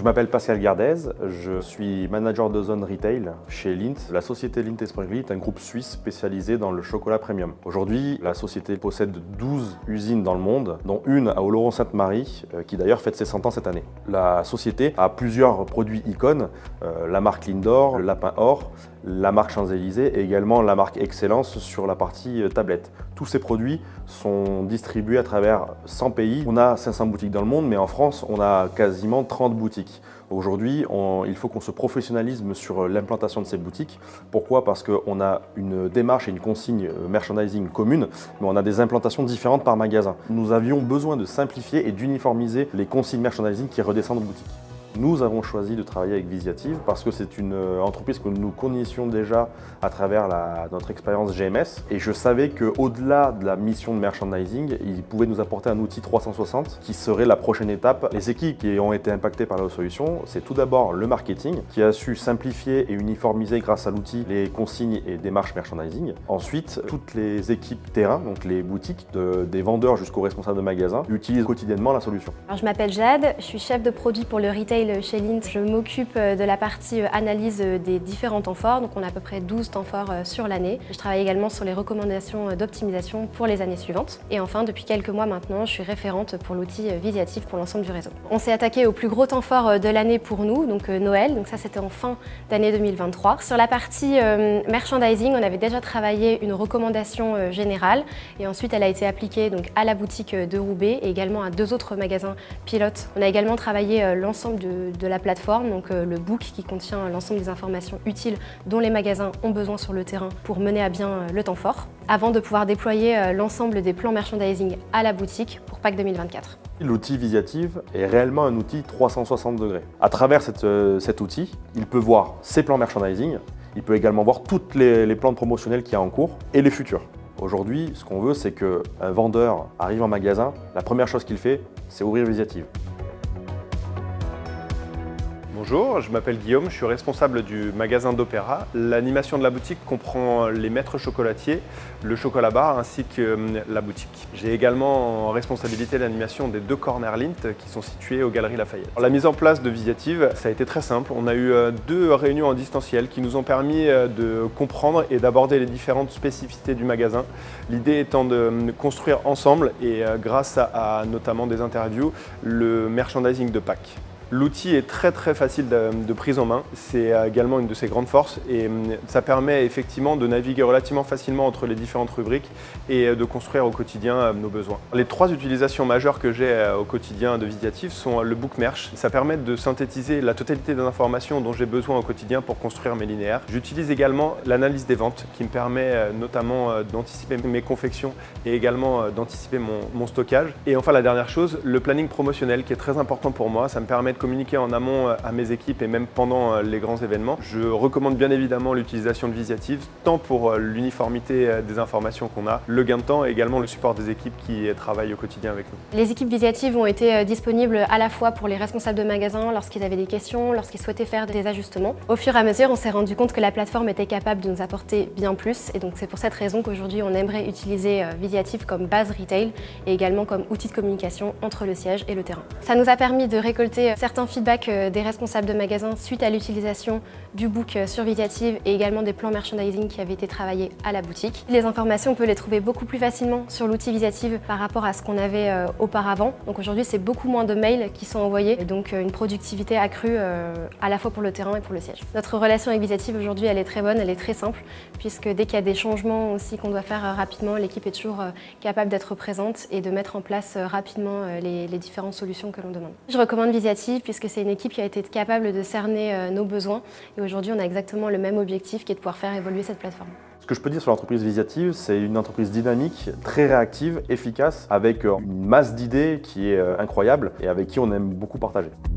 Je m'appelle Pascal Gardez, je suis manager de zone retail chez Lindt. La société Lindt & Sprüngli est un groupe suisse spécialisé dans le chocolat premium. Aujourd'hui, la société possède 12 usines dans le monde, dont une à Oloron-Sainte-Marie, qui d'ailleurs fête ses 100 ans cette année. La société a plusieurs produits icônes, la marque Lindor, le Lapin Or, la marque Champs-Élysées et également la marque Excellence sur la partie tablette. Tous ces produits sont distribués à travers 100 pays. On a 500 boutiques dans le monde, mais en France, on a quasiment 30 boutiques. Aujourd'hui, il faut qu'on se professionnalise sur l'implantation de ces boutiques. Pourquoi? Parce qu'on a une démarche et une consigne merchandising commune, mais on a des implantations différentes par magasin. Nous avions besoin de simplifier et d'uniformiser les consignes merchandising qui redescendent aux boutiques. Nous avons choisi de travailler avec Visiative parce que c'est une entreprise que nous connaissions déjà à travers notre expérience GMS. Et je savais qu'au-delà de la mission de merchandising, ils pouvaient nous apporter un outil 360 qui serait la prochaine étape. Les équipes qui ont été impactées par la solution, c'est tout d'abord le marketing qui a su simplifier et uniformiser grâce à l'outil les consignes et démarches merchandising. Ensuite, toutes les équipes terrain, donc les boutiques, des vendeurs jusqu'aux responsables de magasins, utilisent quotidiennement la solution. Alors, je m'appelle Jade, je suis chef de produit pour le retail chez Lindt. Je m'occupe de la partie analyse des différents temps forts, donc on a à peu près 12 temps forts sur l'année. Je travaille également sur les recommandations d'optimisation pour les années suivantes. Et enfin, depuis quelques mois maintenant, je suis référente pour l'outil Visiative pour l'ensemble du réseau. On s'est attaqué au plus gros temps fort de l'année pour nous, donc Noël, donc ça c'était en fin d'année 2023. Sur la partie merchandising, on avait déjà travaillé une recommandation générale et ensuite elle a été appliquée donc, à la boutique de Roubaix et également à 2 autres magasins pilotes. On a également travaillé l'ensemble de la plateforme, donc le book qui contient l'ensemble des informations utiles dont les magasins ont besoin sur le terrain pour mener à bien le temps fort, avant de pouvoir déployer l'ensemble des plans merchandising à la boutique pour Pâques 2024. L'outil Visiative est réellement un outil 360 degrés. À travers cet outil, il peut voir ses plans merchandising, il peut également voir tous les plans promotionnels qu'il y a en cours et les futurs. Aujourd'hui, ce qu'on veut, c'est qu'un vendeur arrive en magasin, la première chose qu'il fait, c'est ouvrir Visiative. Bonjour, je m'appelle Guillaume, je suis responsable du magasin d'Opéra. L'animation de la boutique comprend les maîtres chocolatiers, le chocolat bar ainsi que la boutique. J'ai également en responsabilité l'animation des 2 corners Lindt qui sont situés aux Galeries Lafayette. La mise en place de Visiative, ça a été très simple. On a eu 2 réunions en distanciel qui nous ont permis de comprendre et d'aborder les différentes spécificités du magasin. L'idée étant de construire ensemble et grâce à notamment des interviews, le merchandising de Pâques. L'outil est très facile de prise en main, c'est également une de ses grandes forces et ça permet effectivement de naviguer relativement facilement entre les différentes rubriques et de construire au quotidien nos besoins. Les 3 utilisations majeures que j'ai au quotidien de Visiative sont le book merch. Ça permet de synthétiser la totalité des informations dont j'ai besoin au quotidien pour construire mes linéaires. J'utilise également l'analyse des ventes qui me permet notamment d'anticiper mes confections et également d'anticiper mon stockage. Et enfin la dernière chose, le planning promotionnel qui est très important pour moi. Ça me permet de communiquer en amont à mes équipes et même pendant les grands événements. Je recommande bien évidemment l'utilisation de Visiative, tant pour l'uniformité des informations qu'on a, le gain de temps et également le support des équipes qui travaillent au quotidien avec nous. Les équipes Visiative ont été disponibles à la fois pour les responsables de magasins lorsqu'ils avaient des questions, lorsqu'ils souhaitaient faire des ajustements. Au fur et à mesure, on s'est rendu compte que la plateforme était capable de nous apporter bien plus et donc c'est pour cette raison qu'aujourd'hui on aimerait utiliser Visiative comme base retail et également comme outil de communication entre le siège et le terrain. Ça nous a permis de récolter certains feedbacks des responsables de magasins suite à l'utilisation du book sur Visiative et également des plans merchandising qui avaient été travaillés à la boutique. Les informations, on peut les trouver beaucoup plus facilement sur l'outil Visiative par rapport à ce qu'on avait auparavant. Donc aujourd'hui, c'est beaucoup moins de mails qui sont envoyés et donc une productivité accrue à la fois pour le terrain et pour le siège. Notre relation avec Visiative aujourd'hui, elle est très bonne, elle est très simple puisque dès qu'il y a des changements aussi qu'on doit faire rapidement, l'équipe est toujours capable d'être présente et de mettre en place rapidement les différentes solutions que l'on demande. Je recommande Visiative puisque c'est une équipe qui a été capable de cerner nos besoins et aujourd'hui on a exactement le même objectif qui est de pouvoir faire évoluer cette plateforme. Ce que je peux dire sur l'entreprise Visiative, c'est une entreprise dynamique, très réactive, efficace, avec une masse d'idées qui est incroyable et avec qui on aime beaucoup partager.